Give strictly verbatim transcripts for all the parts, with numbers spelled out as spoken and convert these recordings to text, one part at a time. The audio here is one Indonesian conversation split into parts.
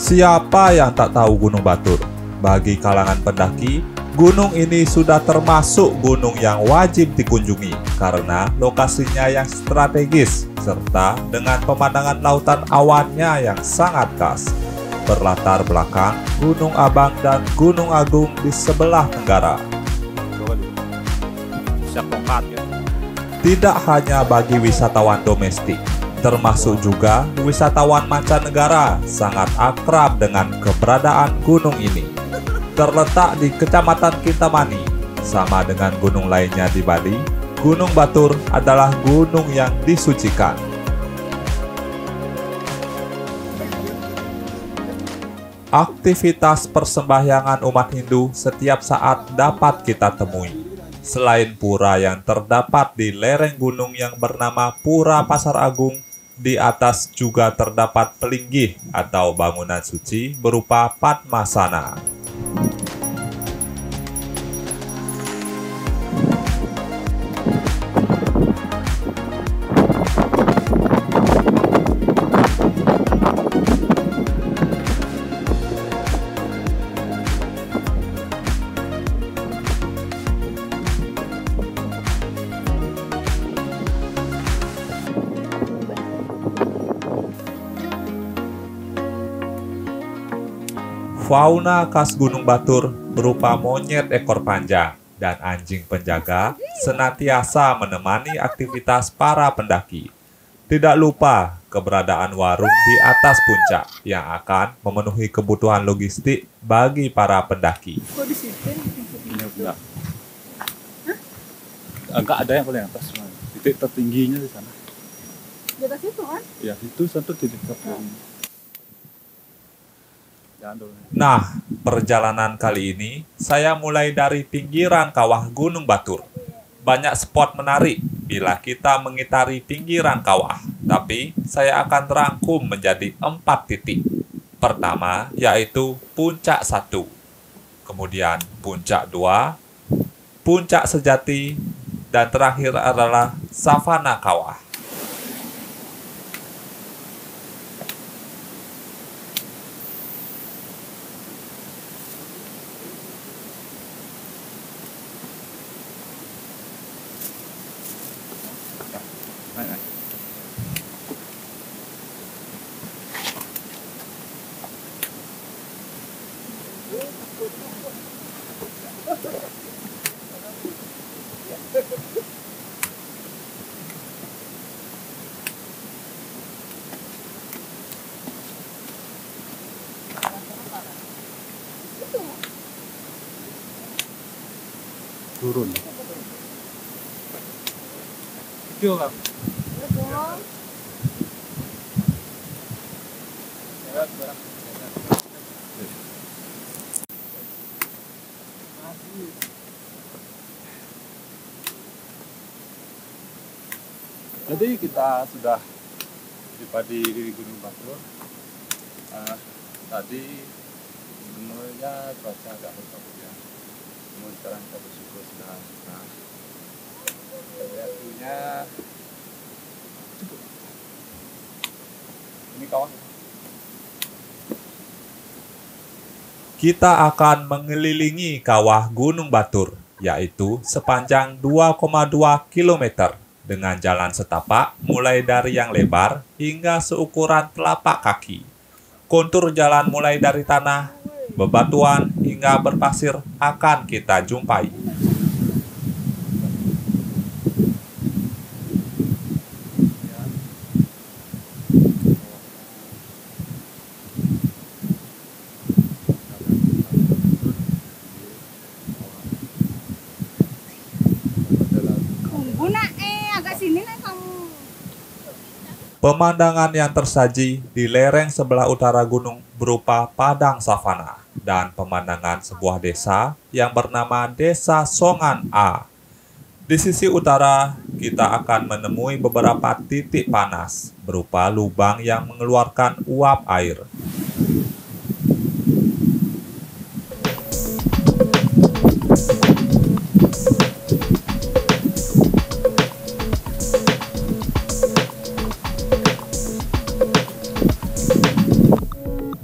Siapa yang tak tahu Gunung Batur? Bagi kalangan pendaki, gunung ini sudah termasuk gunung yang wajib dikunjungi karena lokasinya yang strategis serta dengan pemandangan lautan awannya yang sangat khas. Berlatar belakang Gunung Abang dan Gunung Agung di sebelah tenggara. Tidak hanya bagi wisatawan domestik, termasuk juga wisatawan mancanegara sangat akrab dengan keberadaan gunung ini. Terletak di Kecamatan Kintamani, sama dengan gunung lainnya di Bali, Gunung Batur adalah gunung yang disucikan. Aktivitas persembahyangan umat Hindu setiap saat dapat kita temui. Selain pura yang terdapat di lereng gunung yang bernama Pura Pasar Agung, di atas juga terdapat pelinggih atau bangunan suci berupa Padmasana. Fauna khas Gunung Batur berupa monyet ekor panjang dan anjing penjaga senantiasa menemani aktivitas para pendaki. Tidak lupa keberadaan warung di atas puncak yang akan memenuhi kebutuhan logistik bagi para pendaki. Enggak ada yang paling atas, titik tertingginya di sana. Di atas itu kan? Ya, itu satu titik tertinggi. Nah, perjalanan kali ini saya mulai dari pinggiran kawah Gunung Batur. Banyak spot menarik bila kita mengitari pinggiran kawah, tapi saya akan rangkum menjadi empat titik. Pertama yaitu Puncak satu, kemudian Puncak dua, Puncak Sejati, dan terakhir adalah Savana Kawah. Turun. Itu kan. Jadi kita sudah tiba di Gunung Batur. Uh, tadi sebenarnya cuaca agak berkabut ya. Namun sekarang kita bersyukur sudah nah, waktunya cukup. Ini kawan. Kita akan mengelilingi kawah Gunung Batur, yaitu sepanjang dua koma dua kilometer dengan jalan setapak mulai dari yang lebar hingga seukuran telapak kaki. Kontur jalan mulai dari tanah, bebatuan, hingga berpasir akan kita jumpai. Pemandangan yang tersaji di lereng sebelah utara gunung berupa padang savana dan pemandangan sebuah desa yang bernama Desa Songan A. Di sisi utara, kita akan menemui beberapa titik panas berupa lubang yang mengeluarkan uap air.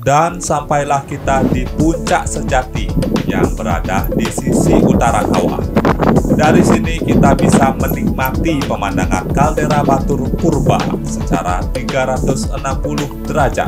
Dan sampailah kita di puncak sejati yang berada di sisi utara kawah. Dari sini kita bisa menikmati pemandangan kaldera Batur Purba secara tiga ratus enam puluh derajat.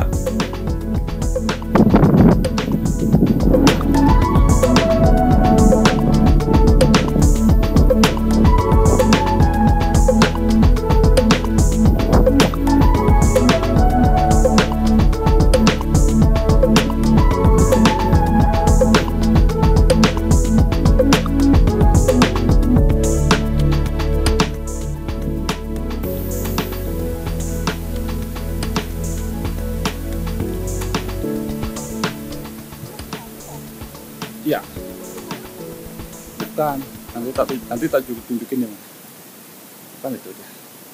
Iya. Bukan. Nanti tak nanti tak tunjukin ya, Mas. Bukan itu dia.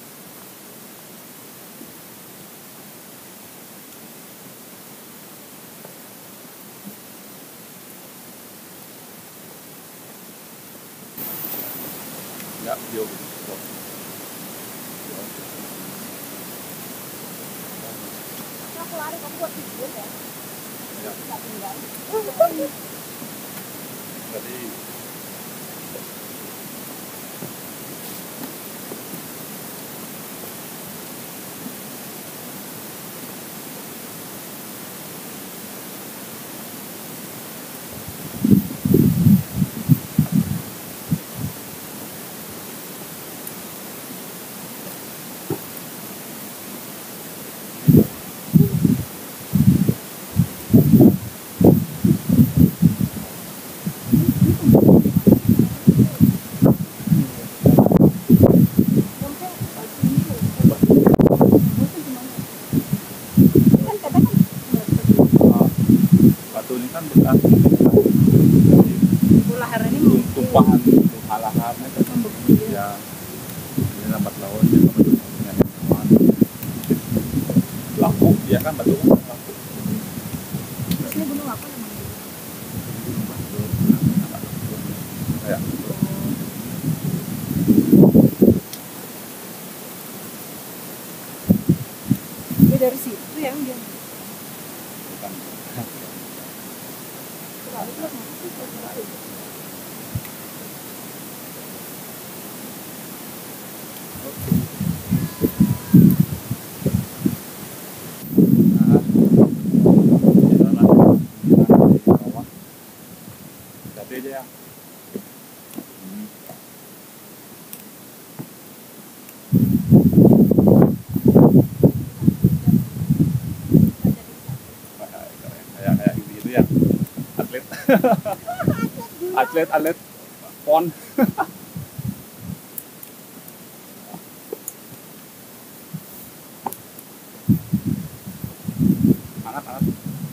Ya, video. Aku lari, kamu buat video ya? Ya. Tak tinggal. Tadi batu ini kan bekas Lahar ini tumpahan halahannya kan ya ini lambat laun ya sama dengan teman lampu ya kan batu kan lampu ini gunung apa namanya? gunung Batur kayak Dia dari situ ya dia. bukan Lari lah, masa sih kalau lari? nah jalan di bawah hati aja ya. Hmm. kayak kayak gitu ya atlet atlet atlet pon hangat hangat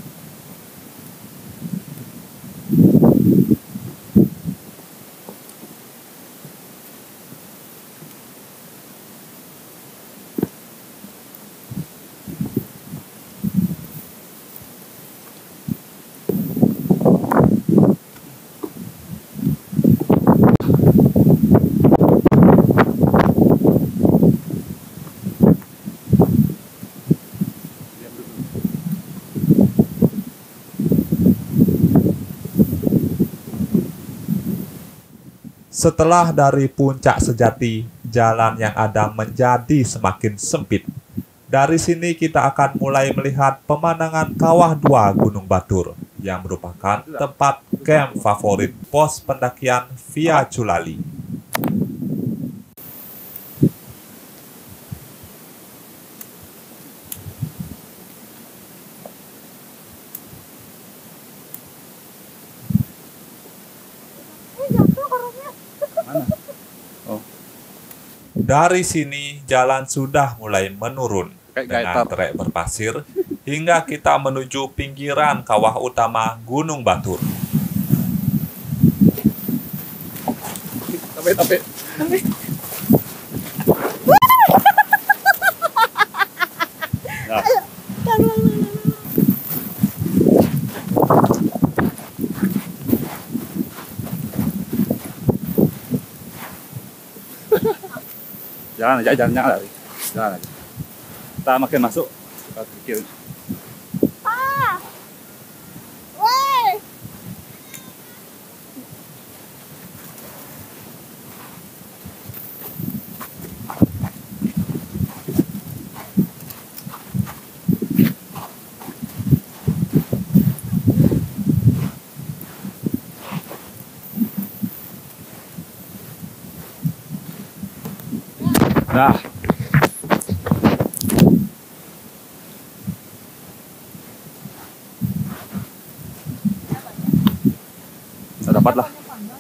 diam dulu. Setelah dari puncak sejati, jalan yang ada menjadi semakin sempit. Dari sini kita akan mulai melihat pemandangan Kawah Dua Gunung Batur yang merupakan tempat camp favorit pos pendakian Via Culali. Eh, jatuh orangnya. Mana? Oh, Dari sini jalan sudah mulai menurun kayak dengan gaiter. trek berpasir hingga kita menuju pinggiran kawah utama Gunung Batur. Tapi tapi nah, jangan aja, jangan jangan lari. Jangan aja. Kita makin masuk, kita pikir. Nah, saya dapat lah.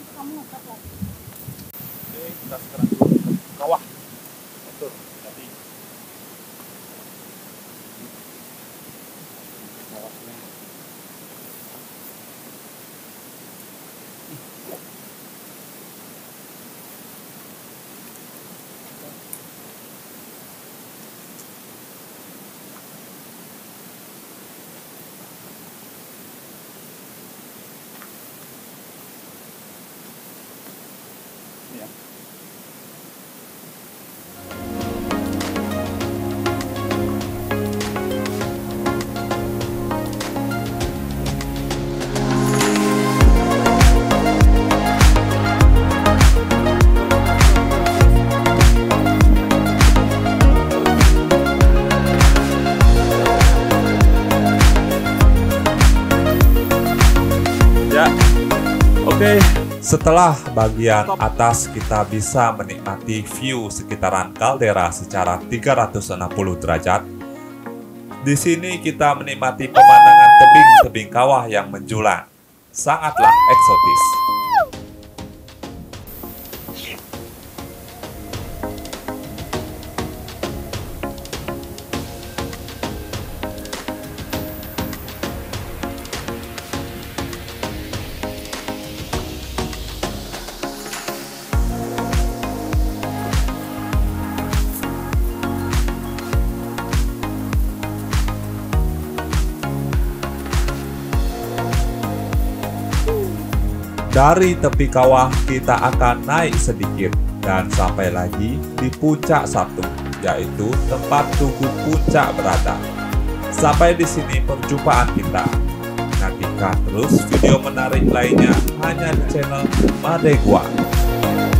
Ini kita sekarang turun ke kawah. Betul, tadi. Kawahnya. Ya. Ya. Oke. Setelah bagian atas kita bisa menikmati view sekitaran kaldera secara tiga ratus enam puluh derajat. Di sini kita menikmati pemandangan tebing-tebing kawah yang menjulang. Sangatlah eksotis. Dari tepi kawah kita akan naik sedikit dan sampai lagi di puncak satu, yaitu tempat tugu puncak berada. Sampai di sini perjumpaan kita. Nantikan terus video menarik lainnya hanya di channel Made Gua.